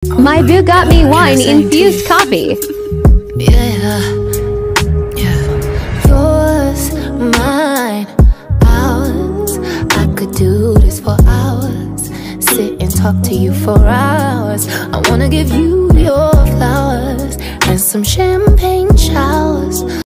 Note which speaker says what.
Speaker 1: My boo got me wine-infused coffee.
Speaker 2: Yeah, yeah. Yours, mine, ours. I could do this for hours. Sit and talk to you for hours. I wanna give you your flowers and some champagne showers.